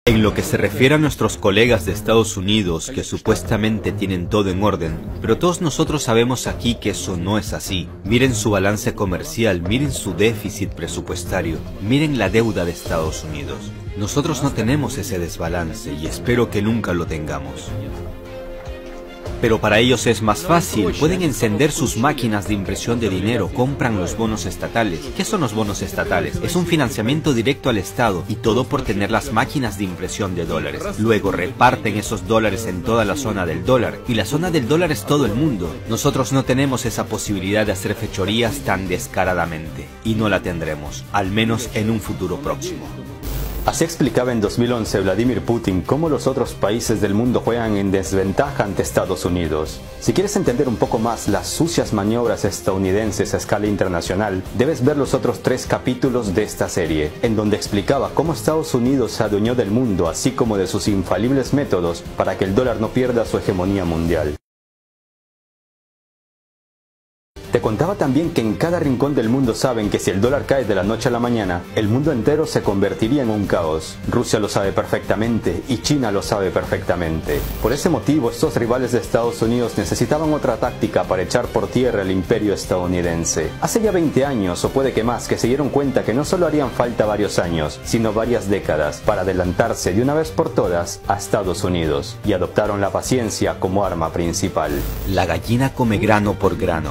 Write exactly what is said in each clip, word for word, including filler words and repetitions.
En lo que se refiere a nuestros colegas de Estados Unidos, que supuestamente tienen todo en orden, pero todos nosotros sabemos aquí que eso no es así. Miren su balance comercial, miren su déficit presupuestario, miren la deuda de Estados Unidos. Nosotros no tenemos ese desbalance y espero que nunca lo tengamos. Pero para ellos es más fácil, pueden encender sus máquinas de impresión de dinero, compran los bonos estatales. ¿Qué son los bonos estatales? Es un financiamiento directo al Estado y todo por tener las máquinas de impresión de dólares. Luego reparten esos dólares en toda la zona del dólar, y la zona del dólar es todo el mundo. Nosotros no tenemos esa posibilidad de hacer fechorías tan descaradamente, y no la tendremos, al menos en un futuro próximo. Así explicaba en dos mil once Vladimir Putin cómo los otros países del mundo juegan en desventaja ante Estados Unidos. Si quieres entender un poco más las sucias maniobras estadounidenses a escala internacional, debes ver los otros tres capítulos de esta serie, en donde explicaba cómo Estados Unidos se adueñó del mundo, así como de sus infalibles métodos para que el dólar no pierda su hegemonía mundial. Te contaba también que en cada rincón del mundo saben que si el dólar cae de la noche a la mañana, el mundo entero se convertiría en un caos. Rusia lo sabe perfectamente y China lo sabe perfectamente. Por ese motivo, estos rivales de Estados Unidos necesitaban otra táctica para echar por tierra el imperio estadounidense. Hace ya veinte años, o puede que más, que se dieron cuenta que no solo harían falta varios años, sino varias décadas, para adelantarse de una vez por todas a Estados Unidos, y adoptaron la paciencia como arma principal. La gallina come grano por grano.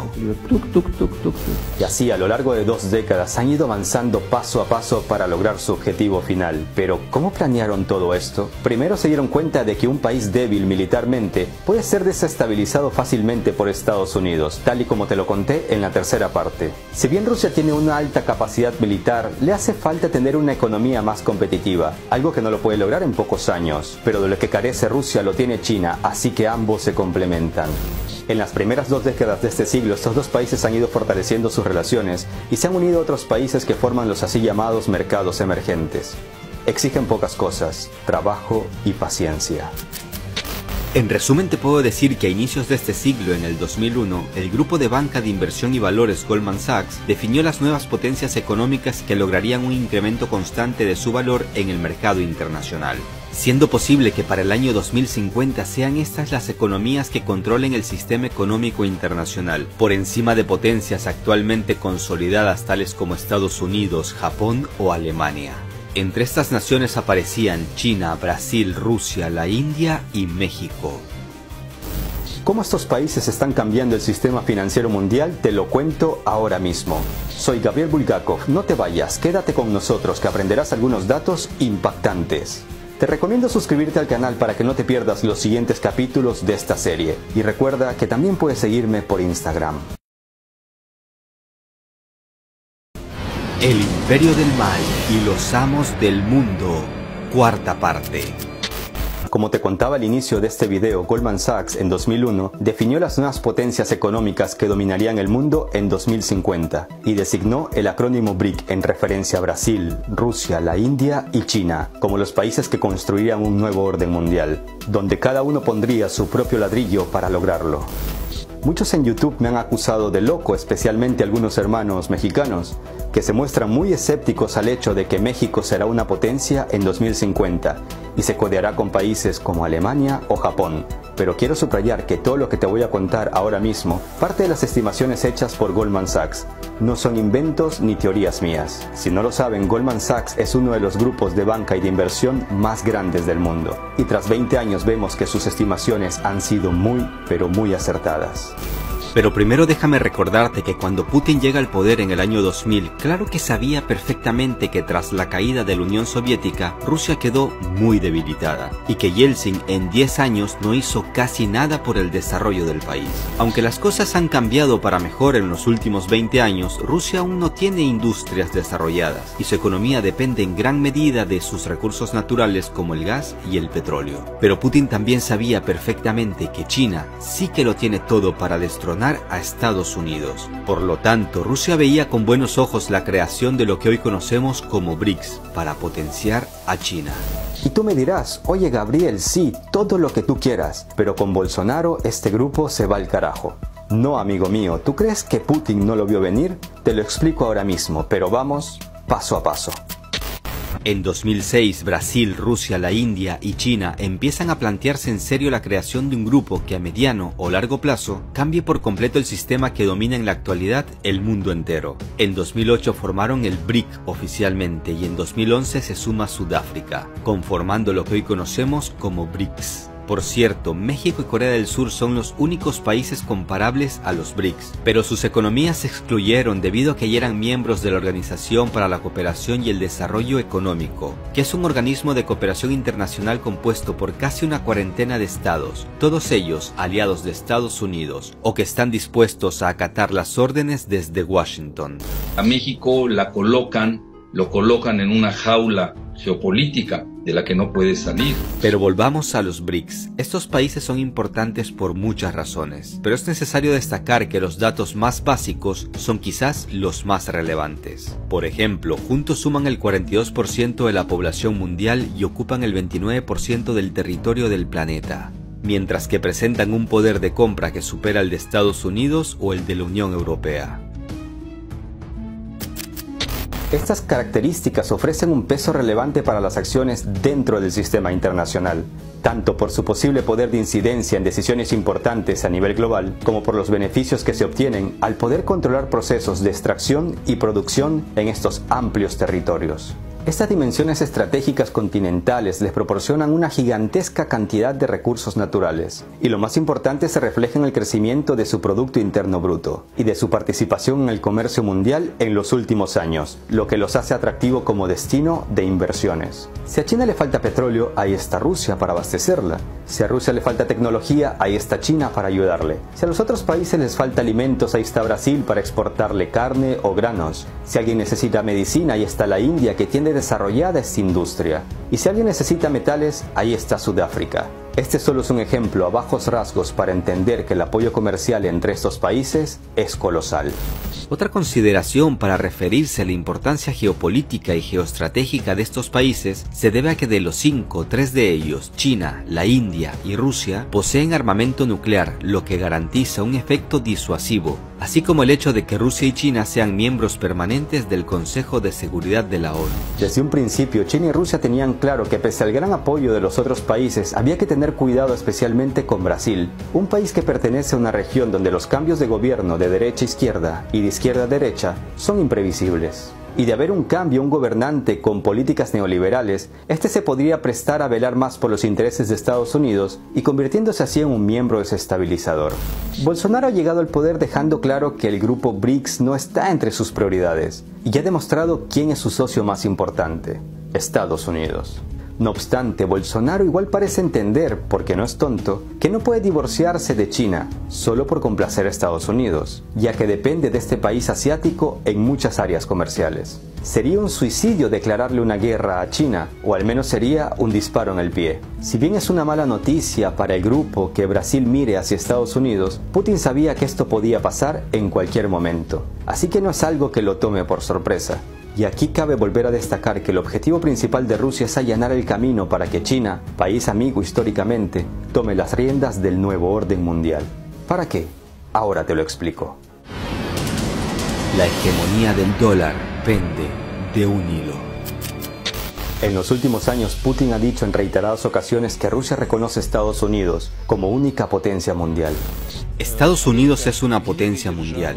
Y así a lo largo de dos décadas han ido avanzando paso a paso para lograr su objetivo final. Pero ¿cómo planearon todo esto? Primero se dieron cuenta de que un país débil militarmente puede ser desestabilizado fácilmente por Estados Unidos, tal y como te lo conté en la tercera parte. Si bien Rusia tiene una alta capacidad militar, le hace falta tener una economía más competitiva, algo que no lo puede lograr en pocos años. Pero de lo que carece Rusia lo tiene China, así que ambos se complementan. En las primeras dos décadas de este siglo, estos dos países han ido fortaleciendo sus relaciones y se han unido a otros países que forman los así llamados mercados emergentes. Exigen pocas cosas: trabajo y paciencia. En resumen, te puedo decir que a inicios de este siglo, en el dos mil uno, el grupo de banca de inversión y valores Goldman Sachs definió las nuevas potencias económicas que lograrían un incremento constante de su valor en el mercado internacional, siendo posible que para el año dos mil cincuenta sean estas las economías que controlen el sistema económico internacional, por encima de potencias actualmente consolidadas tales como Estados Unidos, Japón o Alemania. Entre estas naciones aparecían China, Brasil, Rusia, la India y México. ¿Cómo estos países están cambiando el sistema financiero mundial? Te lo cuento ahora mismo. Soy Gabriel Bulgakov, no te vayas, quédate con nosotros que aprenderás algunos datos impactantes. Te recomiendo suscribirte al canal para que no te pierdas los siguientes capítulos de esta serie. Y recuerda que también puedes seguirme por Instagram. El Imperio del Mal y los Amos del Mundo, cuarta parte. Como te contaba al inicio de este video, Goldman Sachs en dos mil uno definió las nuevas potencias económicas que dominarían el mundo en dos mil cincuenta y designó el acrónimo BRIC en referencia a Brasil, Rusia, la India y China como los países que construirían un nuevo orden mundial, donde cada uno pondría su propio ladrillo para lograrlo. Muchos en YouTube me han acusado de loco, especialmente algunos hermanos mexicanos, que se muestran muy escépticos al hecho de que México será una potencia en dos mil cincuenta y se codeará con países como Alemania o Japón. Pero quiero subrayar que todo lo que te voy a contar ahora mismo parte de las estimaciones hechas por Goldman Sachs. No son inventos ni teorías mías. Si no lo saben, Goldman Sachs es uno de los grupos de banca y de inversión más grandes del mundo. Y tras veinte años vemos que sus estimaciones han sido muy, pero muy acertadas. Pero primero déjame recordarte que cuando Putin llega al poder en el año dos mil, claro que sabía perfectamente que tras la caída de la Unión Soviética, Rusia quedó muy debilitada, y que Yeltsin en diez años no hizo casi nada por el desarrollo del país. Aunque las cosas han cambiado para mejor en los últimos veinte años, Rusia aún no tiene industrias desarrolladas, y su economía depende en gran medida de sus recursos naturales como el gas y el petróleo. Pero Putin también sabía perfectamente que China sí que lo tiene todo para destronar a Estados Unidos. Por lo tanto, Rusia veía con buenos ojos la creación de lo que hoy conocemos como BRICS para potenciar a China. Y tú me dirás, oye Gabriel, sí, todo lo que tú quieras, pero con Bolsonaro este grupo se va al carajo. No, amigo mío, ¿tú crees que Putin no lo vio venir? Te lo explico ahora mismo, pero vamos paso a paso. En dos mil seis, Brasil, Rusia, la India y China empiezan a plantearse en serio la creación de un grupo que a mediano o largo plazo cambie por completo el sistema que domina en la actualidad el mundo entero. En dos mil ocho formaron el B R I C oficialmente y en dos mil once se suma Sudáfrica, conformando lo que hoy conocemos como B R I C S. Por cierto, México y Corea del Sur son los únicos países comparables a los B R I C S, pero sus economías se excluyeron debido a que ya eran miembros de la Organización para la Cooperación y el Desarrollo Económico, que es un organismo de cooperación internacional compuesto por casi una cuarentena de estados, todos ellos aliados de Estados Unidos, o que están dispuestos a acatar las órdenes desde Washington. A México la colocan, lo colocan en una jaula geopolítica de la que no puede salir. Pero volvamos a los B R I C S. Estos países son importantes por muchas razones, pero es necesario destacar que los datos más básicos son quizás los más relevantes. Por ejemplo, juntos suman el cuarenta y dos por ciento de la población mundial y ocupan el veintinueve por ciento del territorio del planeta, mientras que presentan un poder de compra que supera el de Estados Unidos o el de la Unión Europea. Estas características ofrecen un peso relevante para las acciones dentro del sistema internacional, tanto por su posible poder de incidencia en decisiones importantes a nivel global, como por los beneficios que se obtienen al poder controlar procesos de extracción y producción en estos amplios territorios. Estas dimensiones estratégicas continentales les proporcionan una gigantesca cantidad de recursos naturales, y lo más importante se refleja en el crecimiento de su Producto Interno Bruto y de su participación en el comercio mundial en los últimos años, lo que los hace atractivo como destino de inversiones. Si a China le falta petróleo, ahí está Rusia para abastecerla. Si a Rusia le falta tecnología, ahí está China para ayudarle. Si a los otros países les falta alimentos, ahí está Brasil para exportarle carne o granos. Si alguien necesita medicina, ahí está la India que tiene desarrollada esta industria. Y si alguien necesita metales, ahí está Sudáfrica. Este solo es un ejemplo a bajos rasgos para entender que el apoyo comercial entre estos países es colosal. Otra consideración para referirse a la importancia geopolítica y geoestratégica de estos países se debe a que de los cinco, tres de ellos, China, la India y Rusia, poseen armamento nuclear, lo que garantiza un efecto disuasivo, así como el hecho de que Rusia y China sean miembros permanentes del Consejo de Seguridad de la ONU. Desde un principio, China y Rusia tenían claro que pese al gran apoyo de los otros países, había que tener cuidado especialmente con Brasil, un país que pertenece a una región donde los cambios de gobierno de derecha a izquierda y de izquierda a derecha son imprevisibles. Y de haber un cambio, un gobernante con políticas neoliberales, este se podría prestar a velar más por los intereses de Estados Unidos y convirtiéndose así en un miembro desestabilizador. Bolsonaro ha llegado al poder dejando claro que el grupo B R I C S no está entre sus prioridades y ha demostrado quién es su socio más importante: Estados Unidos. No obstante, Bolsonaro igual parece entender, porque no es tonto, que no puede divorciarse de China solo por complacer a Estados Unidos, ya que depende de este país asiático en muchas áreas comerciales. Sería un suicidio declararle una guerra a China, o al menos sería un disparo en el pie. Si bien es una mala noticia para el grupo que Brasil mire hacia Estados Unidos, Putin sabía que esto podía pasar en cualquier momento, así que no es algo que lo tome por sorpresa. Y aquí cabe volver a destacar que el objetivo principal de Rusia es allanar el camino para que China, país amigo históricamente, tome las riendas del nuevo orden mundial. ¿Para qué? Ahora te lo explico. La hegemonía del dólar pende de un hilo. En los últimos años, Putin ha dicho en reiteradas ocasiones que Rusia reconoce a Estados Unidos como única potencia mundial. Estados Unidos es una potencia mundial.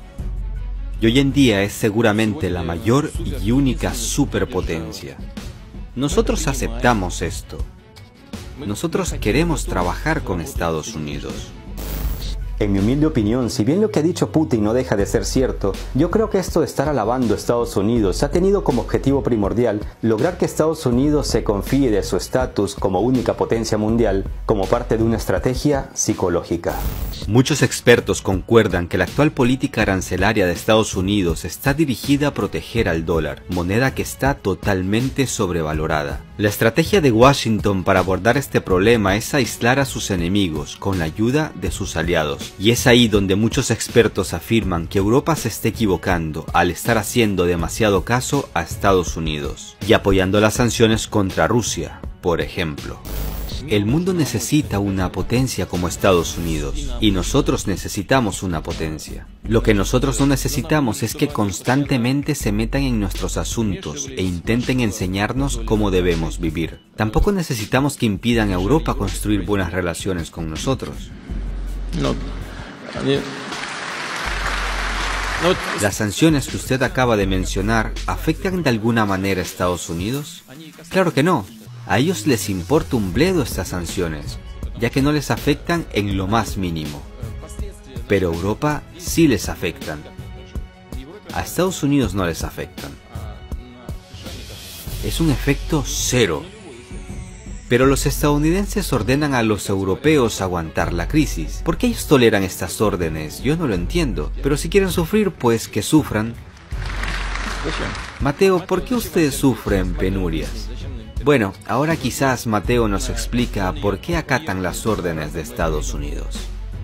Y hoy en día es seguramente la mayor y única superpotencia. Nosotros aceptamos esto. Nosotros queremos trabajar con Estados Unidos. En mi humilde opinión, si bien lo que ha dicho Putin no deja de ser cierto, yo creo que esto de estar alabando a Estados Unidos ha tenido como objetivo primordial lograr que Estados Unidos se confíe de su estatus como única potencia mundial como parte de una estrategia psicológica. Muchos expertos concuerdan que la actual política arancelaria de Estados Unidos está dirigida a proteger al dólar, moneda que está totalmente sobrevalorada. La estrategia de Washington para abordar este problema es aislar a sus enemigos con la ayuda de sus aliados. Y es ahí donde muchos expertos afirman que Europa se está equivocando al estar haciendo demasiado caso a Estados Unidos y apoyando las sanciones contra Rusia, por ejemplo. El mundo necesita una potencia como Estados Unidos, y nosotros necesitamos una potencia. Lo que nosotros no necesitamos es que constantemente se metan en nuestros asuntos e intenten enseñarnos cómo debemos vivir. Tampoco necesitamos que impidan a Europa construir buenas relaciones con nosotros. No. ¿Las sanciones que usted acaba de mencionar afectan de alguna manera a Estados Unidos? Claro que no. A ellos les importa un bledo estas sanciones, ya que no les afectan en lo más mínimo. Pero a Europa sí les afectan. A Estados Unidos no les afectan. Es un efecto cero. Pero los estadounidenses ordenan a los europeos aguantar la crisis. ¿Por qué ellos toleran estas órdenes? Yo no lo entiendo. Pero si quieren sufrir, pues que sufran. Mateo, ¿por qué ustedes sufren penurias? Bueno, ahora quizás Mateo nos explica por qué acatan las órdenes de Estados Unidos.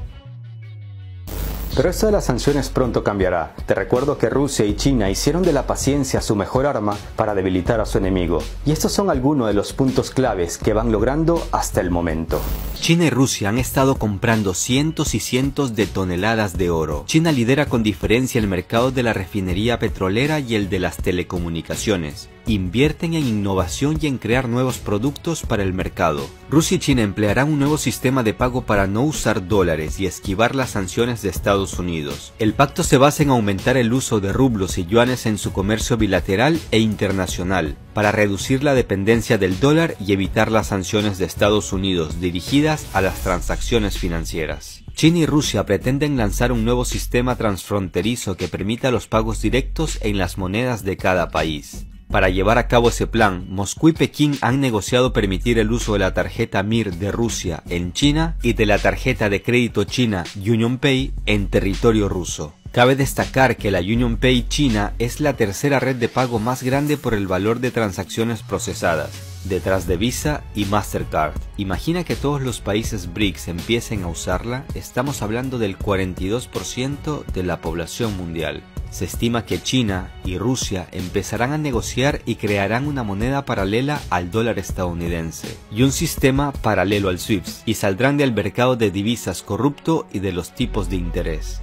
Pero esto de las sanciones pronto cambiará. Te recuerdo que Rusia y China hicieron de la paciencia su mejor arma para debilitar a su enemigo. Y estos son algunos de los puntos claves que van logrando hasta el momento. China y Rusia han estado comprando cientos y cientos de toneladas de oro. China lidera con diferencia el mercado de la refinería petrolera y el de las telecomunicaciones. Invierten en innovación y en crear nuevos productos para el mercado. Rusia y China emplearán un nuevo sistema de pago para no usar dólares y esquivar las sanciones de Estados Unidos. El pacto se basa en aumentar el uso de rublos y yuanes en su comercio bilateral e internacional, para reducir la dependencia del dólar y evitar las sanciones de Estados Unidos dirigidas a las transacciones financieras. China y Rusia pretenden lanzar un nuevo sistema transfronterizo que permita los pagos directos en las monedas de cada país. Para llevar a cabo ese plan, Moscú y Pekín han negociado permitir el uso de la tarjeta Mir de Rusia en China y de la tarjeta de crédito china UnionPay en territorio ruso. Cabe destacar que la UnionPay china es la tercera red de pago más grande por el valor de transacciones procesadas, detrás de Visa y Mastercard. Imagina que todos los países B R I C S empiecen a usarla, estamos hablando del cuarenta y dos por ciento de la población mundial. Se estima que China y Rusia empezarán a negociar y crearán una moneda paralela al dólar estadounidense y un sistema paralelo al SWIFT, y saldrán del mercado de divisas corrupto y de los tipos de interés.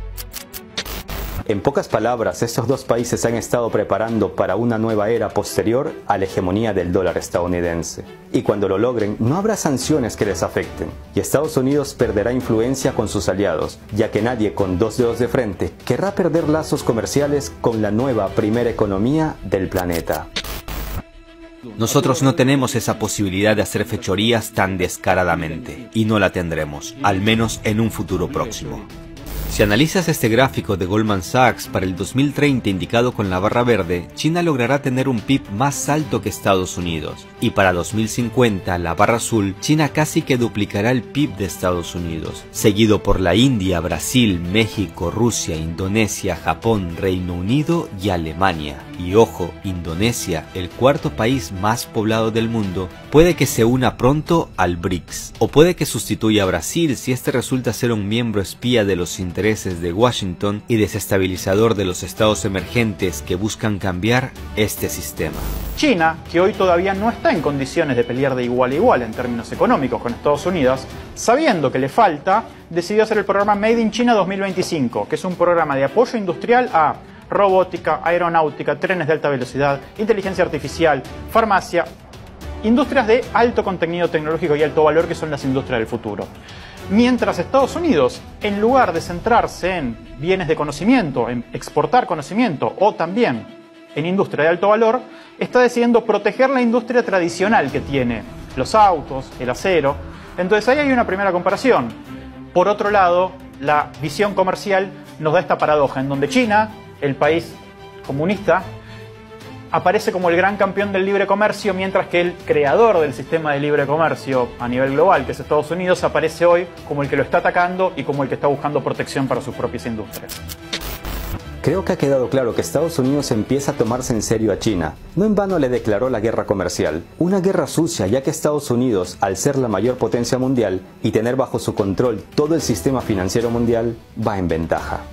En pocas palabras, estos dos países se han estado preparando para una nueva era posterior a la hegemonía del dólar estadounidense. Y cuando lo logren, no habrá sanciones que les afecten, y Estados Unidos perderá influencia con sus aliados, ya que nadie con dos dedos de frente querrá perder lazos comerciales con la nueva primera economía del planeta. Nosotros no tenemos esa posibilidad de hacer fechorías tan descaradamente, y no la tendremos, al menos en un futuro próximo. Si analizas este gráfico de Goldman Sachs para el dos mil treinta indicado con la barra verde, China logrará tener un P I B más alto que Estados Unidos, y para dos mil cincuenta, la barra azul, China casi que duplicará el P I B de Estados Unidos, seguido por la India, Brasil, México, Rusia, Indonesia, Japón, Reino Unido y Alemania. Y ojo, Indonesia, el cuarto país más poblado del mundo, puede que se una pronto al B R I C S, o puede que sustituya a Brasil si este resulta ser un miembro espía de los intereses de Washington y desestabilizador de los estados emergentes que buscan cambiar este sistema. China, que hoy todavía no está en condiciones de pelear de igual a igual en términos económicos con Estados Unidos, sabiendo que le falta, decidió hacer el programa Made in China dos mil veinticinco, que es un programa de apoyo industrial a robótica, aeronáutica, trenes de alta velocidad, inteligencia artificial, farmacia, industrias de alto contenido tecnológico y alto valor, que son las industrias del futuro. Mientras Estados Unidos, en lugar de centrarse en bienes de conocimiento, en exportar conocimiento o también en industria de alto valor, está decidiendo proteger la industria tradicional que tiene, los autos, el acero. Entonces ahí hay una primera comparación. Por otro lado, la visión comercial nos da esta paradoja, en donde China, el país comunista, aparece como el gran campeón del libre comercio, mientras que el creador del sistema de libre comercio a nivel global, que es Estados Unidos, aparece hoy como el que lo está atacando y como el que está buscando protección para sus propias industrias. Creo que ha quedado claro que Estados Unidos empieza a tomarse en serio a China. No en vano le declaró la guerra comercial. Una guerra sucia, ya que Estados Unidos, al ser la mayor potencia mundial y tener bajo su control todo el sistema financiero mundial, va en ventaja.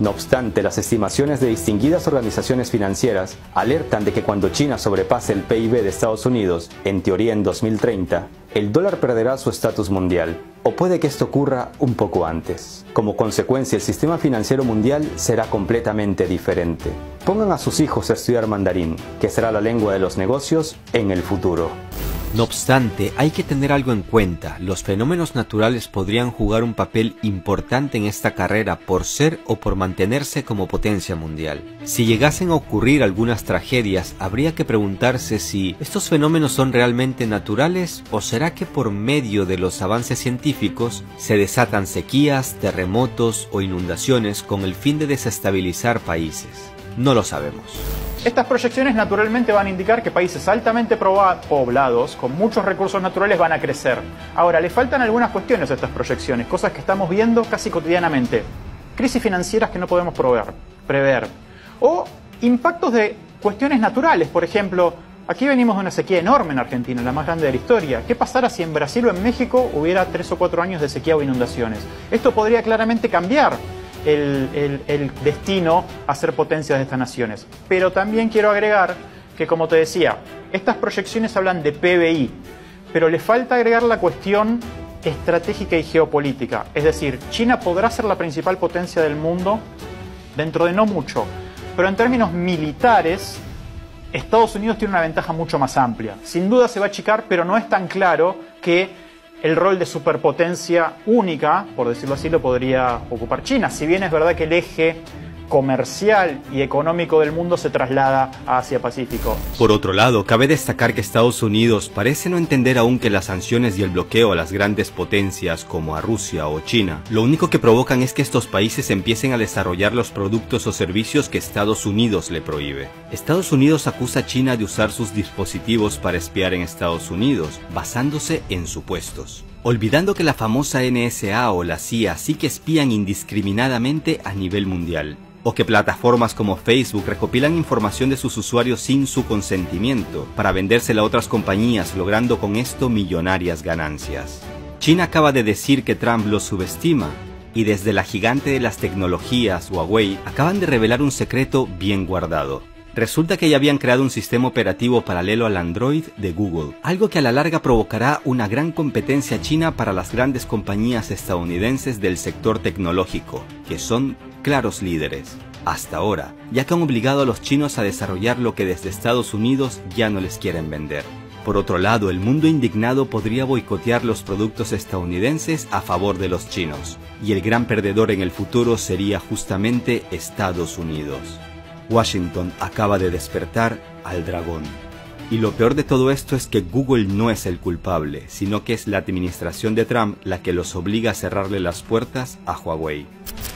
No obstante, las estimaciones de distinguidas organizaciones financieras alertan de que cuando China sobrepase el P I B de Estados Unidos, en teoría en dos mil treinta, el dólar perderá su estatus mundial. O puede que esto ocurra un poco antes. Como consecuencia, el sistema financiero mundial será completamente diferente. Pongan a sus hijos a estudiar mandarín, que será la lengua de los negocios en el futuro. No obstante, hay que tener algo en cuenta. Los fenómenos naturales podrían jugar un papel importante en esta carrera por ser o por mantenerse como potencia mundial. Si llegasen a ocurrir algunas tragedias, habría que preguntarse si estos fenómenos son realmente naturales o será que por medio de los avances científicos se desatan sequías, terremotos o inundaciones con el fin de desestabilizar países. No lo sabemos. Estas proyecciones naturalmente van a indicar que países altamente poblados, con muchos recursos naturales, van a crecer. Ahora, le faltan algunas cuestiones a estas proyecciones, cosas que estamos viendo casi cotidianamente. Crisis financieras que no podemos proveer, prever. O impactos de cuestiones naturales, por ejemplo, aquí venimos de una sequía enorme en Argentina, la más grande de la historia. ¿Qué pasará si en Brasil o en México hubiera tres o cuatro años de sequía o inundaciones? Esto podría claramente cambiar El, el, el destino a ser potencias de estas naciones. Pero también quiero agregar que, como te decía, estas proyecciones hablan de P B I, pero le falta agregar la cuestión estratégica y geopolítica. Es decir, China podrá ser la principal potencia del mundo dentro de no mucho, pero en términos militares, Estados Unidos tiene una ventaja mucho más amplia. Sin duda se va a achicar, pero no es tan claro que el rol de superpotencia única, por decirlo así, lo podría ocupar China. Si bien es verdad que el eje comercial y económico del mundo se traslada a Asia-Pacífico. Por otro lado, cabe destacar que Estados Unidos parece no entender aún que las sanciones y el bloqueo a las grandes potencias como a Rusia o China, lo único que provocan es que estos países empiecen a desarrollar los productos o servicios que Estados Unidos le prohíbe. Estados Unidos acusa a China de usar sus dispositivos para espiar en Estados Unidos, basándose en supuestos, olvidando que la famosa N S A o la C I A sí que espían indiscriminadamente a nivel mundial, o que plataformas como Facebook recopilan información de sus usuarios sin su consentimiento para vendérsela a otras compañías, logrando con esto millonarias ganancias. China acaba de decir que Trump los subestima, y desde la gigante de las tecnologías, Huawei, acaban de revelar un secreto bien guardado. Resulta que ya habían creado un sistema operativo paralelo al Android de Google, algo que a la larga provocará una gran competencia china para las grandes compañías estadounidenses del sector tecnológico, que son claros líderes, hasta ahora, ya que han obligado a los chinos a desarrollar lo que desde Estados Unidos ya no les quieren vender. Por otro lado, el mundo indignado podría boicotear los productos estadounidenses a favor de los chinos, y el gran perdedor en el futuro sería justamente Estados Unidos. Washington acaba de despertar al dragón. Y lo peor de todo esto es que Google no es el culpable, sino que es la administración de Trump la que los obliga a cerrarle las puertas a Huawei.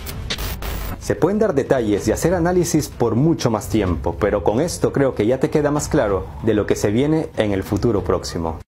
Se pueden dar detalles y hacer análisis por mucho más tiempo, pero con esto creo que ya te queda más claro de lo que se viene en el futuro próximo.